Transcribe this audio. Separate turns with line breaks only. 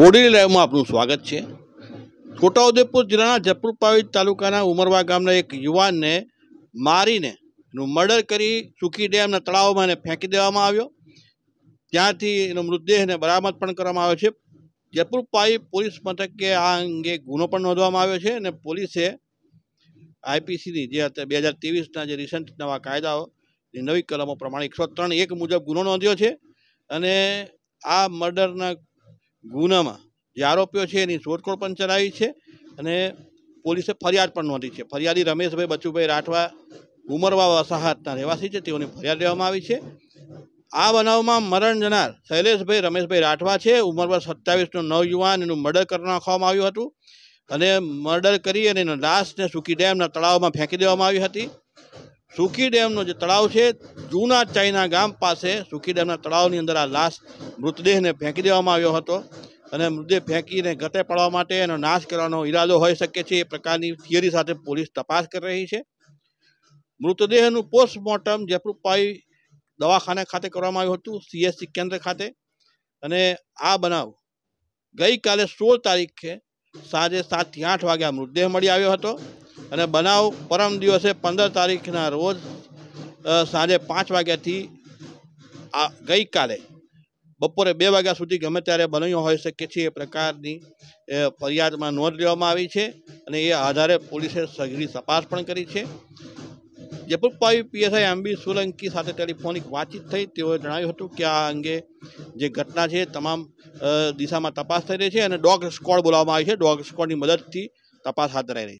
બોડેલી લાઈવમાં આપનું સ્વાગત છે। છોટાઉદેપુર જિલ્લાના જફરપાવી તાલુકાના ઉમરવા ગામના એક યુવાનને મારીને એનું મર્ડર કરી સુખી ડેમના તળાવમાં એને ફેંકી દેવામાં આવ્યો। ત્યાંથી એનો મૃતદેહને બરામદ પણ કરવામાં આવ્યો છે। જફરપાવી પોલીસ મથકે આ અંગે ગુનો પણ નોંધવામાં આવ્યો છે અને પોલીસે આઈપીસીની જે 2023ના જે રિસન્ટ નવા કાયદાઓની નવી કલમો પ્રમાણે 103(1) મુજબ ગુનો નોંધ્યો છે અને આ મર્ડરના ગુનામાં જે આરોપીઓ છે એની શોધખોળ પણ ચલાવી છે અને પોલીસે ફરિયાદ પણ નોંધી છે। ફરિયાદી રમેશભાઈ બચુભાઈ રાઠવા ઉમરવા વસાહતના રહેવાસી છે, તેઓની ફરિયાદ લેવામાં આવી છે। આ બનાવમાં મરણ જનાર શૈલેષભાઈ રમેશભાઈ રાઠવા છે। ઉંમર 27નો નવયુવાન એનું મર્ડર કરી નાખવામાં આવ્યું હતું અને મર્ડર કરી અને એનો લાશને સુખી ડેમના તળાવમાં ફેંકી દેવામાં આવી હતી। સુખી ડેમનો જે તળાવ છે, જૂના ચાઈના ગામ પાસે સુખી ડેમના તળાવની અંદર આ લાશ મૃતદેહને ફેંકી દેવામાં આવ્યો હતો અને મૃતદેહ ફેંકીને ગતે પડવા માટે એનો નાશ કરવાનો ઈરાદો હોઈ શકે છે, એ પ્રકારની થિયરી સાથે પોલીસ તપાસ કરી રહી છે। મૃતદેહનું પોસ્ટમોર્ટમ જફરપાવી દવાખાના ખાતે કરવામાં આવ્યું હતું, CHC કેન્દ્ર ખાતે। અને આ બનાવ ગઈકાલે 16 તારીખે સાંજે 7 થી 8 વાગ્યા મૃતદેહ મળી આવ્યો હતો અને બનાવ પરમ દિવસે 15 તારીખના રોજ સાંજે 5 વાગ્યાથી ગઈકાલે બપોરે 2 વાગ્યા સુધી ગમે ત્યારે બન્યો હોઈ શકે છે, એ પ્રકારની ફરિયાદમાં નોંધ લેવામાં આવી છે અને એ આધારે પોલીસે સઘળી તપાસ પણ કરી છે। જફરપાવી PSI MB સોલંકી સાથે ટેલિફોનિક વાતચીત થઈ। તેઓએ જણાવ્યું હતું કે આ અંગે જે ઘટના છે તમામ દિશામાં તપાસ થઈ રહી છે અને ડોગ સ્ક્વોડ બોલાવવામાં આવી છે। ડોગ સ્ક્વોડની મદદથી તપાસ હાથ ધરાઈ રહી છે।